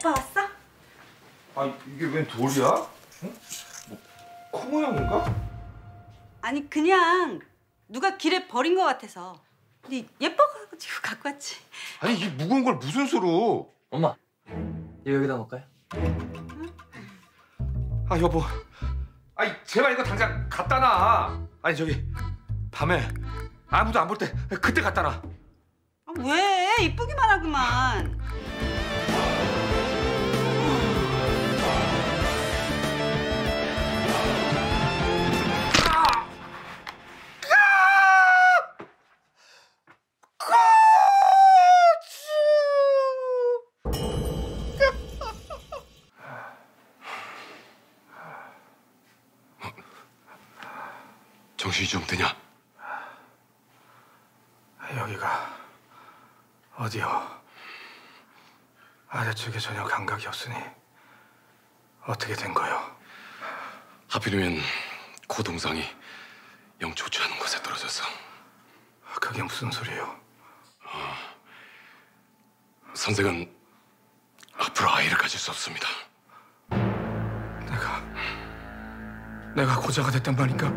오빠 왔어? 아, 이게 웬 돌이야? 응? 뭐, 코 모양인가? 아니 그냥 누가 길에 버린 것 같아서. 근데 예뻐가지고 갖고 왔지. 아니, 이게 무거운 걸 무슨 수로? 엄마, 이거 여기다 놓을까요? 아, 여보. 아니, 제발 이거 당장 갖다 놔. 아니, 저기 밤에 아무도 안 볼 때 그때 갖다 놔. 아, 왜? 이쁘기만 하구만. 정신이 좀 드냐? 여기가 어디요? 아래쪽에 전혀 감각이 없으니 어떻게 된 거요? 하필이면 그 동상이 영 좋지 않은 곳에 떨어져서. 그게 무슨 소리요? 선생은 앞으로 아이를 가질 수 없습니다. 내가 고자가 됐단 말인가?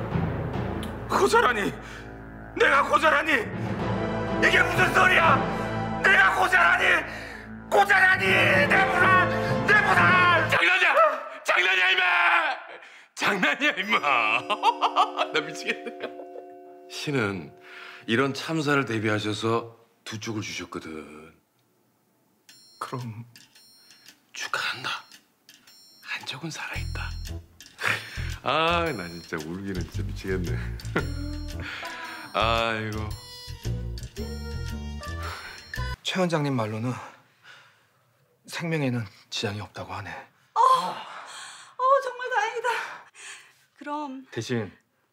고자라니! 내가 고자라니! 이게 무슨 소리야! 내가 고자라니! 고자라니! 내 분할! 내 분할! 장난이야! 장난이야 임마! 장난이야 임마! 나 미치겠네. 신은 이런 참사를 대비하셔서 두 쪽을 주셨거든. 그럼 축하한다. 한쪽은 살아있다. 아, 나 진짜 울기는 진짜 미치겠네. 아이고. 최 원장님 말로는 생명에는 지장이 없다고 하네. 정말 다행이다. 그럼 대신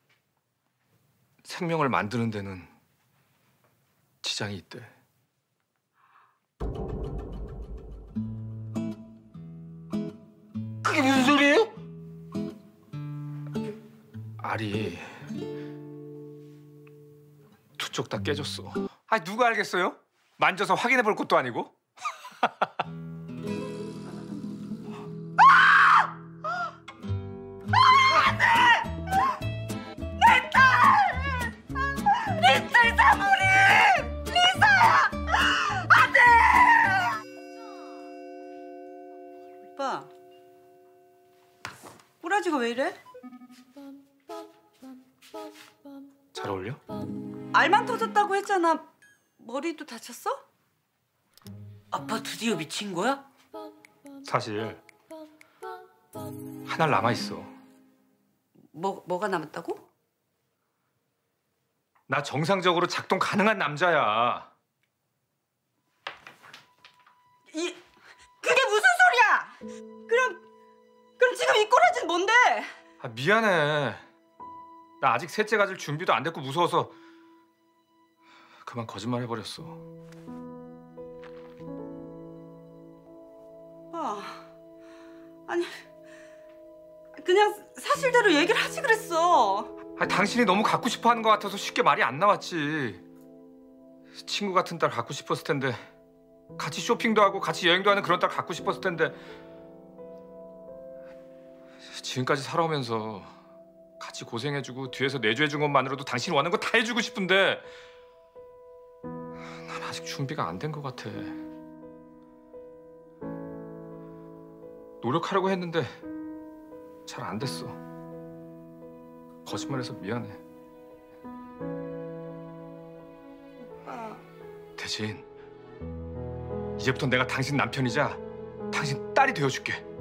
생명을 만드는 데는 지장이 있대. 그게 무슨 소리예요? 알이 두 쪽 다 깨졌어. 아니, 누가 알겠어요? 만져서 확인해 볼 것도 아니고. 내 딸 사모님! 리사야! 안 돼! 오빠, 꼬라지가 왜 이래? 잘 어울려? 알만 터졌다고 했잖아. 머리도 다쳤어? 아빠 드디어 미친 거야? 사실 한 알 남아 있어. 뭐가 남았다고? 나 정상적으로 작동 가능한 남자야. 그게 무슨 소리야? 그럼 지금 이 꼬라지는 뭔데? 아, 미안해. 나 아직 셋째 가질 준비도 안 됐고 무서워서 그만 거짓말 해버렸어. 아니 그냥 사실대로 얘기를 하지 그랬어. 아니, 당신이 너무 갖고 싶어 하는 것 같아서 쉽게 말이 안 나왔지. 친구 같은 딸 갖고 싶었을 텐데, 같이 쇼핑도 하고 같이 여행도 하는 그런 딸 갖고 싶었을 텐데, 지금까지 살아오면서 같이 고생해주고 뒤에서 내조해준 것만으로도 당신이 원하는 거 다 해주고 싶은데 난 아직 준비가 안 된 것 같아. 노력하려고 했는데 잘 안 됐어. 거짓말해서 미안해. 오빠. 대신 이제부터 내가 당신 남편이자 당신 딸이 되어줄게.